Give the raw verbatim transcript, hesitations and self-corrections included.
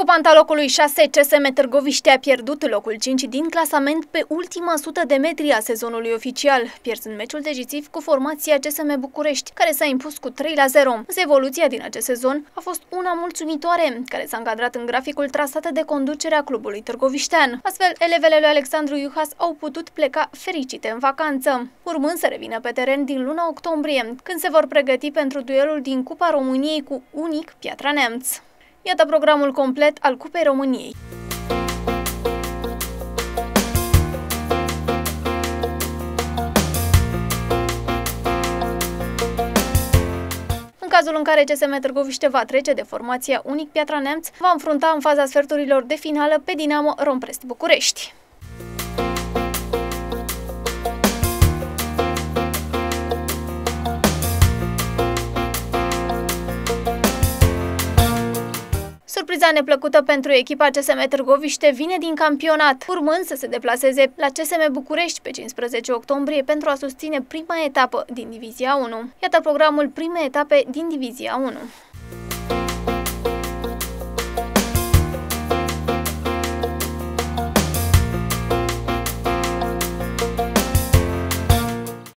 Ocupanta locului șase, C S M Târgoviște a pierdut locul cinci din clasament pe ultima sută de metri a sezonului oficial, pierzând meciul decisiv cu formația C S M București, care s-a impus cu trei la zero. Însă evoluția din acest sezon a fost una mulțumitoare, care s-a încadrat în graficul trasat de conducerea clubului târgoviștean. Astfel, elevele lui Alexandru Iuhas au putut pleca fericite în vacanță, urmând să revină pe teren din luna octombrie, când se vor pregăti pentru duelul din Cupa României cu Unic Piatra Neamț. Iată programul complet al Cupei României. În cazul în care C S M Târgoviște va trece de formația Unic Piatra Neamț, va înfrunta în faza sferturilor de finală pe Dinamo Romprest București. Surpriza neplăcută pentru echipa C S M Târgoviște vine din campionat, urmând să se deplaseze la C S M București pe cincisprezece octombrie pentru a susține prima etapă din Divizia unu. Iată programul primei etape din Divizia unu.